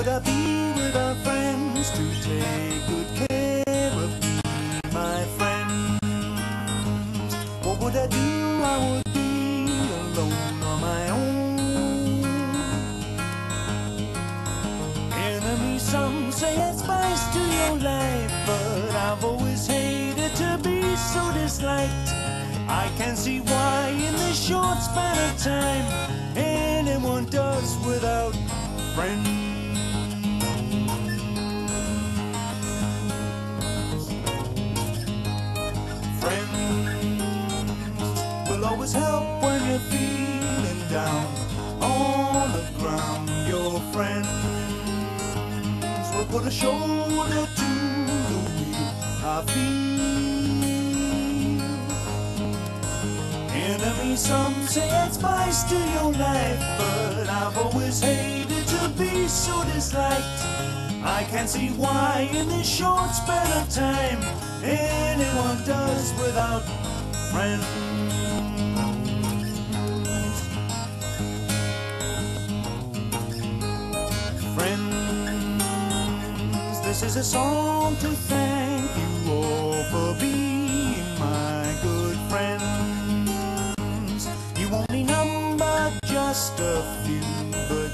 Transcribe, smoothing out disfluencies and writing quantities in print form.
would I be without friends to take good care of me, my friends? What would I do? I would be alone on my own. Enemy, some say it's spice to your life, but I've always hated to be so disliked. I can see why in this short span of time anyone does without friends. Friends will always help when you're feeling down on the ground. Your friends will put a shoulder to the wheel. I feel. Enemy, some say it's spice to your life, but I've always hated to be so disliked. I can see why in this short span of time anyone does without friends. Friends, this is a song to thank you all for being my good friends. You only number just a few, but